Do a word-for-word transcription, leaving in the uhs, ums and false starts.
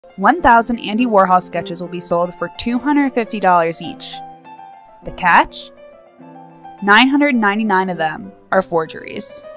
one thousand Andy Warhol sketches will be sold for two hundred fifty dollars each. The catch? nine hundred ninety-nine of them are forgeries.